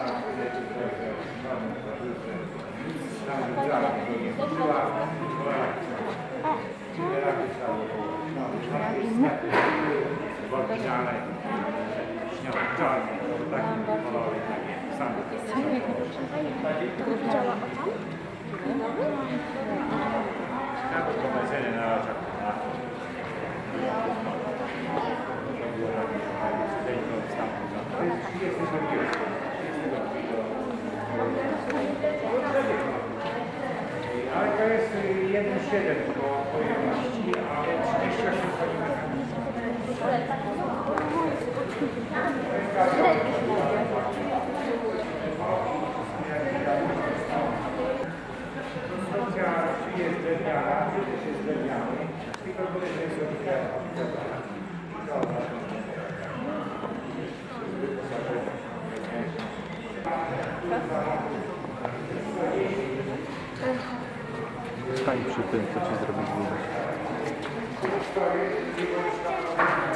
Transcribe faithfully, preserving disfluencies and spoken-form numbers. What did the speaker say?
Ale to jest jeden siedem do pojemności, ale trzydzieści osiem koni mechanicznych. Konstrukcja jest drewniana, też jest drewniany i to będzie sobie Stań przy tym, co ci zrobić.